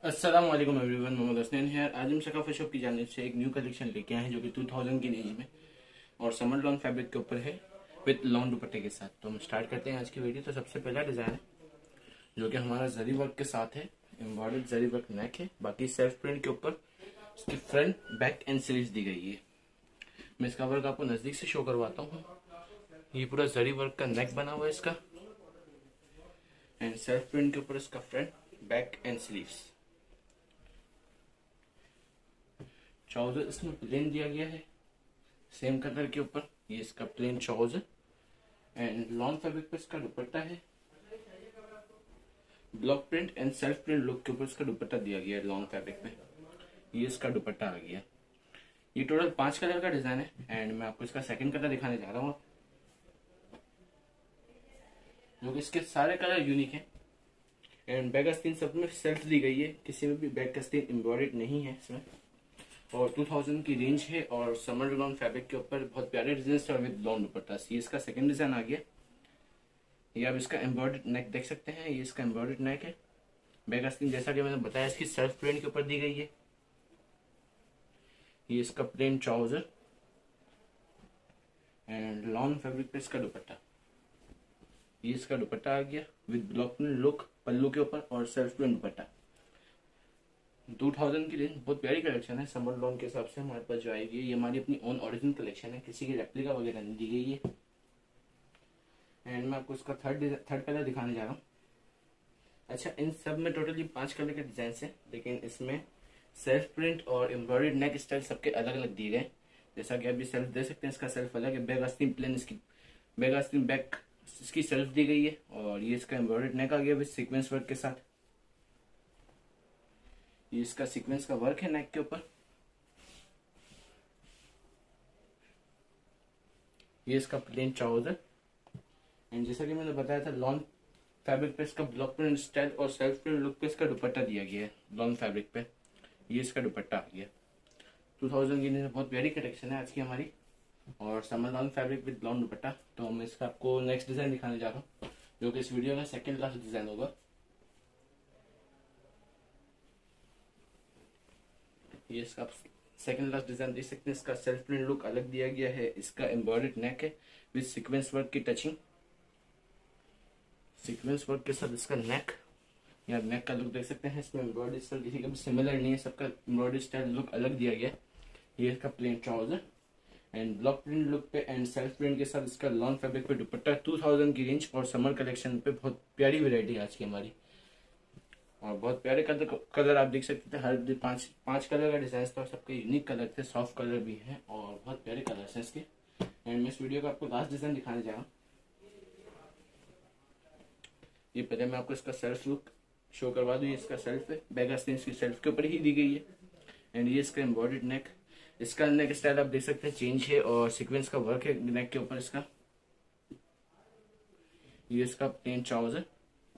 अस्सलाम वालेकुम एवरीवन, मोहम्मद हसनैन है। आज हम सकाफा शॉप की जानिब से एक न्यू कलेक्शन लेके आए हैं जो कि 2000 की रेंज में और समर लॉन फैब्रिक के ऊपर है विद लॉन दुपट्टे के साथ। तो हम स्टार्ट करते हैं आज की वीडियो। तो सबसे पहला डिजाइन है जो कि हमारा जरी वर्क के साथ है, एम्ब्रॉयडर्ड जरी वर्क नेक है, बाकी सेल्फ प्रिंट के ऊपर इसकी फ्रंट बैक एंड स्लीव्स दी गई है। मैं इसका वर्क आपको नजदीक से शो करवाता हूँ। ये पूरा जरी वर्क का नेक बना हुआ है इसका, एंड सेल्फ प्रिंट के ऊपर इसका front back and sleeves. Trouser इसमें प्लेन दिया गया है सेम कलर के ऊपर, ये इसका plain trouser and lawn fabric पे इसका दुपट्टा है। Block print and self print look के ऊपर इसका दुपट्टा दिया गया है लॉन फैब्रिक पे। ये इसका दुपट्टा आ गया। ये टोटल 5 कलर का डिजाइन है एंड मैं आपको इसका सेकंड कलर दिखाने जा रहा हूँ, जो कि इसके सारे कलर यूनिक है। एंड बैक आस्तीन सब में सेल्फ दी गई है, किसी में भी बैक आस्तीन एम्ब्रॉयडर्ड नहीं है इसमें। और 2000 की रेंज है और समर लॉन फैब्रिक के ऊपर बहुत प्यारे डिजाइन और विद लॉन दुपट्टा। ये इसका सेकंड डिजाइन आ गया। ये आप इसका एम्ब्रॉयडर्ड नेक देख सकते हैं, ये इसका एम्ब्रॉयडर्ड नेक है। बैक आस्तीन जैसा कि मैंने बताया इसकी सेल्फ प्रिंट के ऊपर दी गई है। ये इसका plain trouser and lawn fabric पे इसका दुपट्टा। ये इसका दुपट्टा आ गया with block print look pallu के ऊपर और सेल्फ प्रिंट दुपट्टा। 2000 की रेंज बहुत प्यारी कलेक्शन है समर लॉन के हिसाब से हमारे पास जो आएगी। ये हमारी अपनी ओन ओरिजिनल कलेक्शन है, किसी की रेप्लिका वगैरह नहीं दी गई है। एंड मैं आपको इसका थर्ड कलर दिखाने जा रहा हूँ। अच्छा, इन सब में टोटली 5 कलर के डिजाइन है, लेकिन इसमें सेल्फ प्रिंट और एम्ब्रॉयडर्ड नेक स्टाइल सबके अलग अलग दिए गए। जैसा कि आप भी सेल्फ दे सकते हैं, इसका सेल्फ अलग है। बैक आस्तीन प्लेन, इसकी बैक आस्तीन बैक इसकी सेल्फ दी गई है। और ये इसका एम्ब्रॉयडर्ड नेक आ गया विद सीक्वेंस वर्क के साथ। ये इसका सीक्वेंस का वर्क है नेक के ऊपर। ये इसका प्लेन ट्राउजर एंड जैसा कि मैंने बताया था लॉन फैब्रिक पे इसका ब्लॉक प्रिंट स्टाइल और सेल्फ प्रिंट लुक पे इसका दुपट्टा दिया गया है लॉन फैब्रिक पे। ये इसका दुपट्टा आ गया। 2000 की बहुत प्यारी कलेक्शन है आज की हमारी और summer lawn fabric with lawn dupatta. तो मैं इसका आपको नेक्स्ट डिजाइन दिखाने जा रहा हूँ, जो कि इस वीडियो का सेकेंड लास्ट डिजाइन होगा। ये इसका सेकंड लास्ट डिजाइन देख सकते हैं। इसका सेल्फ प्रिंट लुक अलग दिया गया है। इसका एम्ब्रॉयडर्ड नेक है विद सीक्वेंस वर्क की टचिंग। सीक्वेंस वर्क के साथ इसका नेक, या नेक का लुक देख सकते हैं। इसमें एम्ब्रॉयडरी स्टाइल किसी का भी सिमिलर नहीं है, सबका एम्ब्रॉयडरी स्टाइल लुक अलग दिया गया है। ये इसका plain trouser and block print look पे एंड सेल्फ प्रिंट के साथ इसका लॉन फैब्रिक पे दुपट्टा। 2000 की रेंज और समर कलेक्शन पे बहुत प्यारी वेरायटी आज की हमारी और बहुत प्यारे कलर आप देख सकते थे। हर 5 कलर का डिजाइन था, सबके यूनिक कलर थे, सॉफ्ट कलर भी हैं और बहुत प्यारे कलर हैं इसके। एंड मैं इस वीडियो का आपको लास्ट डिजाइन दिखाने जा रहा हूँ। ये पहले मैं आपको इसका सेल्फ लुक शो करवा दूँ। ये इसका सेल्फ है, बैक आस्तीन इसकी सेल्फ के ऊपर ही दी गई है। एंड ये इसका एम्ब्रॉयडर्ड नेक, इसका नेक स्टाइल आप देख सकते हैं चेंज है और सीक्वेंस का वर्क है नेक के ऊपर इसका। ये इसका प्लेन ट्राउजर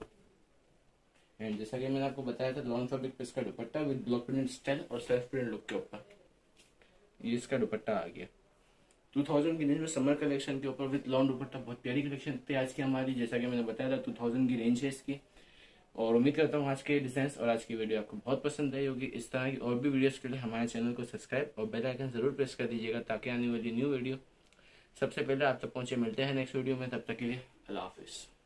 एंड जैसा कि मैंने आपको बताया था लॉन फैब्रिक पे इसका dupatta with block print style और सेल्फ प्रिंट लुक के ऊपर। ये इसका दुपट्टा आ गया। 2000 की रेंज में समर कलेक्शन के ऊपर विद लॉन दुपट्टा बहुत प्यारी कलेक्शन थी आज की हमारी। जैसा कि मैंने बताया था 2000 की रेंज है इसकी और उम्मीद करता हूँ आज के डिजाइन और आज की वीडियो आपको बहुत पसंद आई होगी। इस तरह की और भी वीडियोस के लिए हमारे चैनल को सब्सक्राइब और बेल आइकन जरूर प्रेस कर दीजिएगा ताकि आने वाली न्यू वीडियो सबसे पहले आप तक पहुंचे। मिलते हैं नेक्स्ट वीडियो में, तब तक के लिए अल्लाह हाफिज।